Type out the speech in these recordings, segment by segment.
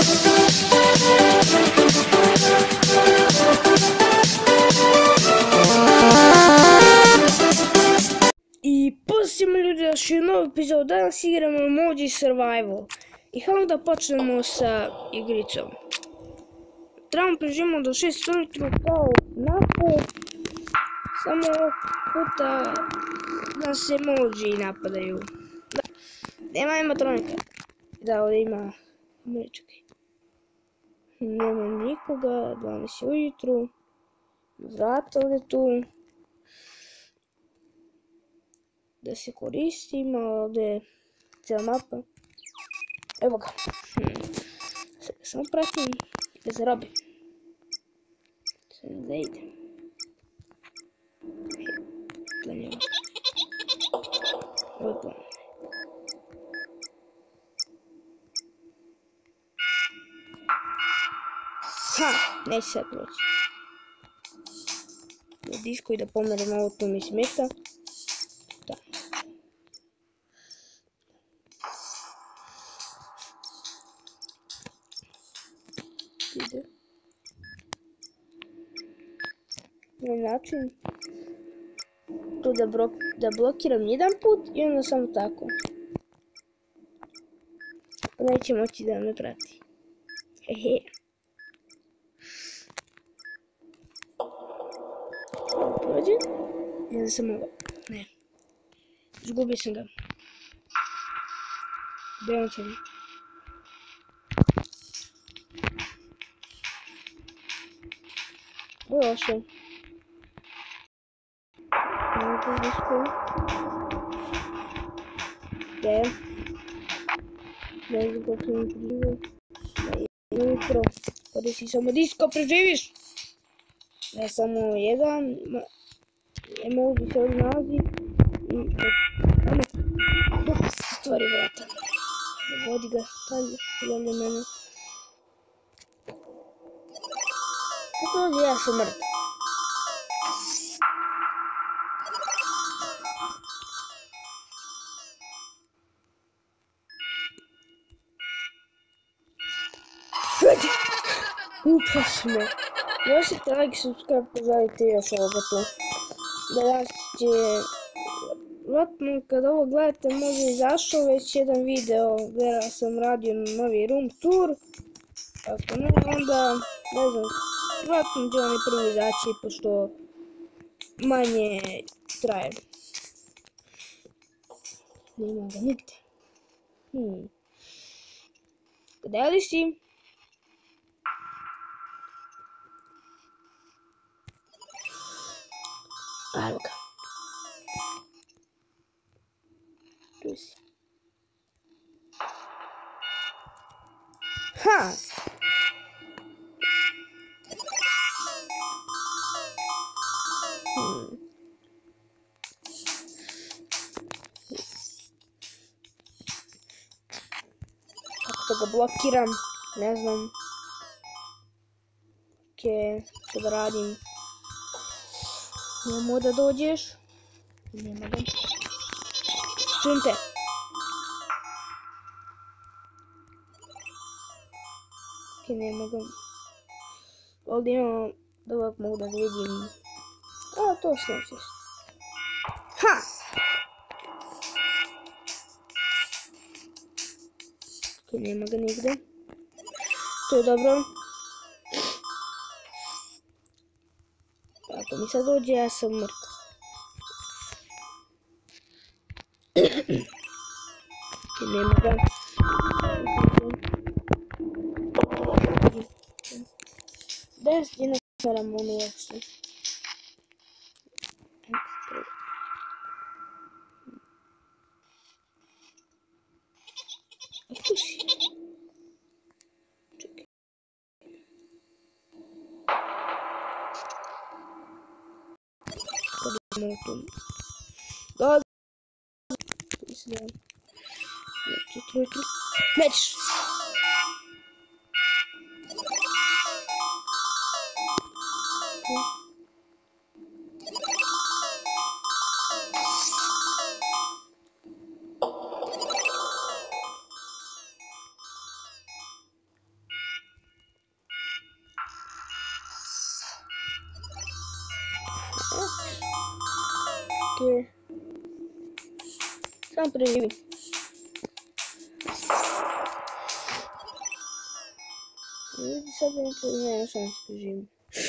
I pozdrav ljudi, još je novi epizod. Danas igramo Emoji Survival. I hajmo da počnemo sa igricom. Trebamo preživimo do 6 ujutru kao napad. Samo ovog puta nas emoji napadaju. Nema animatronika. Da, ovdje ima... Čekaj. Nema nikoga, 12 ujutru. Vrata ovdje tu. Da se koristi, ima ovdje cijela mapa. Evo ga. Samo pratim da zarobim. Sad da idem. Gledam. Ovo. Ha! Neće sad proći. Da disko i da pomerem ovo tu mi smeta. Da. Ide. Na način tu da blokiram jedan put i onda samo tako. Pa neće moći da me prati. Hehe. Prođe. I onda sam ovo. Ne. Izgubio sam ga. Gdje on sam? Ovo je ošao. Gdje? Ne znam kako sam preživio. Jutro. Koristi samo disko, preživiš! Ja samo jedan. Ne mogu se ovdje nalazi. I... Dok stvori vrata. Vodi ga. Dalje mene. Sad ovdje ja sam mrtav. Upasno. Možete like, subscribe, poželite još ovoga tu. Danas će... Vratno kada ovo gledate možda izašao već jedan video gdje sam radio novi room tour. Ako ne, onda ne znam, vratno će oni prvi izaći pošto manje traje. Nema ga nigde. Gdje li si? Evo ga. Tu si. Ha! Kako da ga blokiram? Ne znam. Okej, što da radim? Nemo da dođeš. Nema da. Čujem te. Okej, nema ga. Ovdje imamo da uvijek mogu da vidim. A, to sam čest. Ha! Okej, nema ga nigde. To je dobro. Ako mi sad dođe, ja sam mrtav. Nema ga. Gdje ne kameram ono uopšte? A tu si? Čekaj. Kada imamo tu? Dolazi. Mislim. Nećeš! Ok. Samo preživi. Vidi sad ne, samo se preživim.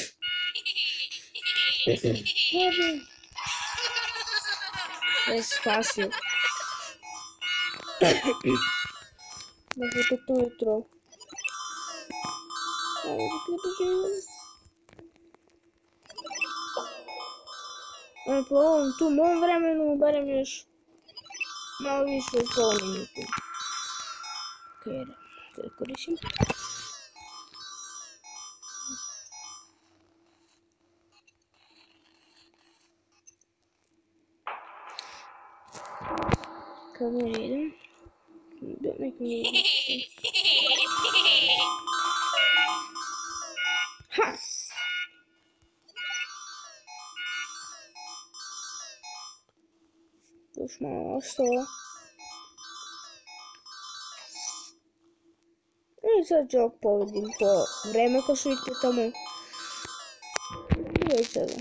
Ja se spasio. Dakle, to jutro. Ajde, da preživim. Po ovom tu mom vremenu, barem još malo više od pola minuta. Ok, da koristim. Kad ne idem, nek mi idem. Ha! Još malo ostalo. I sad ću ovak povedim po vreme ko su vidite tamo. I sada.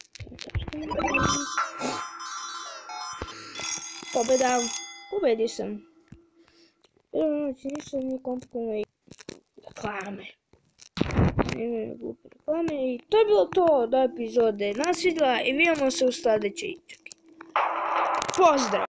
Pobeda. Pobedio sam. Znači ništa nije komplikovano i reklame. Nemoj glupe reklame i to je bilo to do epizode. Nas vidjela i vidimo se u sljedećoj. Pozdrav!